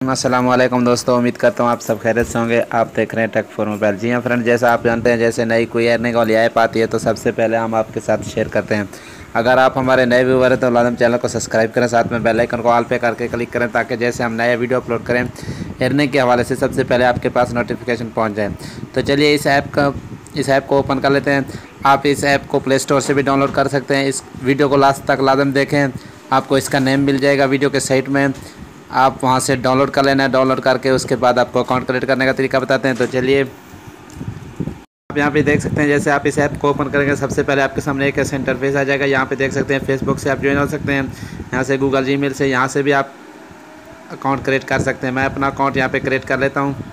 अस्सलाम वालेकुम दोस्तों, उम्मीद करता हूँ आप सब खैरियत से होंगे। आप देख रहे हैं टेक फॉर मोबाइल। जी हाँ फ्रेंड, जैसा आप जानते हैं, जैसे नई कोई अर्निंग वाली ऐप आती है तो सबसे पहले हम आपके साथ शेयर करते हैं। अगर आप हमारे नए व्यूवर हैं तो लाजम चैनल को सब्सक्राइब करें, साथ में बेल आइकन को ऑल पे करके क्लिक करें ताकि जैसे हम नया वीडियो अपलोड करें अर्निंग के हवाले से सबसे पहले आपके पास नोटिफिकेशन पहुँच जाए। तो चलिए इस ऐप को ओपन कर लेते हैं। आप इस ऐप को प्ले स्टोर से भी डाउनलोड कर सकते हैं। इस वीडियो को लास्ट तक लाजम देखें, आपको इसका नेम मिल जाएगा वीडियो के साइट में। आप वहां से डाउनलोड कर लेना है। डाउनलोड करके उसके बाद आपको अकाउंट क्रिएट करने का तरीका बताते हैं। तो चलिए, आप यहाँ पे देख सकते हैं, जैसे आप इस ऐप को ओपन करेंगे सबसे पहले आपके सामने एक ऐसा इंटरफेस आ जाएगा। यहाँ पे देख सकते हैं फेसबुक से आप ज्वाइन हो सकते हैं, यहाँ से गूगल जीमेल से, यहाँ से भी आप अकाउंट क्रिएट कर सकते हैं। मैं अपना अकाउंट यहाँ पे क्रिएट कर लेता हूँ।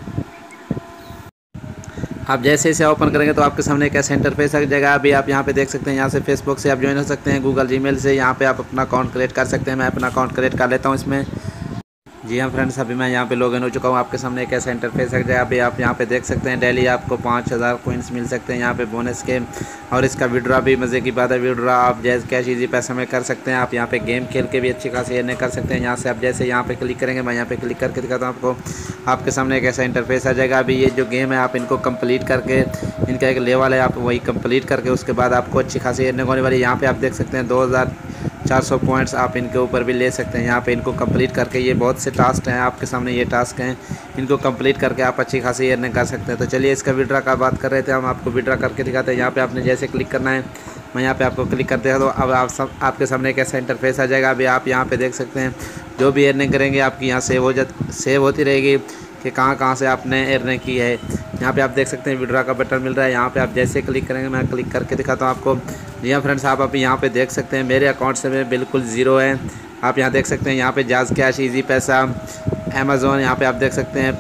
आप जैसे इसे ओपन करेंगे तो आपके सामने एक ऐसा इंटरफेस आ जाएगा। अभी आप यहाँ पे देख सकते हैं, यहाँ से फेसबुक से आप ज्वाइन हो सकते हैं, गूगल जीमेल से यहाँ पे आप अपना अकाउंट क्रिएट कर सकते हैं। मैं अपना अकाउंट क्रिएट कर लेता हूँ इसमें। जी हाँ फ्रेंड्स, अभी मैं यहाँ पे लॉगिन हो चुका हूँ। आपके सामने एक ऐसा इंटरफेस है। अभी आप यहाँ पे देख सकते हैं डेली आपको 5000 कॉइन्स मिल सकते हैं यहाँ पे बोनस के। और इसका विड्रॉ भी मज़े की बात है। विड्रॉ आप जैसे कैश इजी पैसे में कर सकते हैं। आप यहाँ पे गेम खेल के भी अच्छी खासी अर्निंग कर सकते हैं। यहाँ से आप जैसे यहाँ पे क्लिक करेंगे, मैं यहाँ पे क्लिक करके दिखाता हूँ आपको। आपके सामने एक ऐसा इंटरफेस आ जाएगा। अभी ये जो गेम है आप इनको कंप्लीट करके, इनका एक लेवल है, आप वही कंप्लीट करके उसके बाद आपको अच्छी खासी अर्निंग होने वाली है। यहाँ पे आप देख सकते हैं 2400 पॉइंट्स आप इनके ऊपर भी ले सकते हैं। यहाँ पे इनको कंप्लीट करके, ये बहुत से टास्क हैं आपके सामने, ये टास्क हैं, इनको कंप्लीट करके आप अच्छी खासी अर्निंग कर सकते हैं। तो चलिए, इसका विड्रॉ का बात कर रहे थे, हम आपको विड्रॉ करके दिखाते हैं। यहाँ पे आपने जैसे क्लिक करना है, मैं यहाँ पे आपको क्लिक करते हैं तो अब आपके सामने एक ऐसा इंटरफेस आ जाएगा। अभी आप यहाँ पे देख सकते हैं जो भी अर्निंग करेंगे आपकी यहाँ सेव होती रहेगी कि कहाँ से आपने अर्निंग की है। यहाँ पे आप देख सकते हैं विड्रॉ का बटन मिल रहा है। यहाँ पे आप जैसे क्लिक करेंगे, मैं क्लिक करके दिखाता हूँ आपको। जी हाँ फ्रेंड्स, आप अभी यहाँ पे देख सकते हैं मेरे अकाउंट से में बिल्कुल ज़ीरो है। आप यहाँ देख सकते हैं, यहाँ पे JazzCash, Easypaisa, Amazon, यहाँ पे आप देख सकते हैं।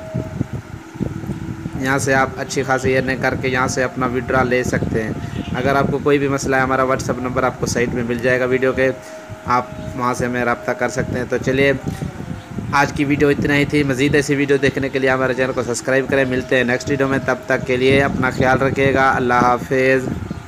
यहाँ से आप अच्छी खासी अर्निंग करके यहाँ से अपना विड्रॉ ले सकते हैं। अगर आपको कोई भी मसला है, हमारा व्हाट्सअप नंबर आपको साइट में मिल जाएगा वीडियो के, आप वहाँ से हमें रब्ता कर सकते हैं। तो चलिए, आज की वीडियो इतना ही थी। मज़ीद ऐसी वीडियो देखने के लिए हमारे चैनल को सब्सक्राइब करें। मिलते हैं नेक्स्ट वीडियो में, तब तक के लिए अपना ख्याल रखिएगा। अल्लाह हाफिज़।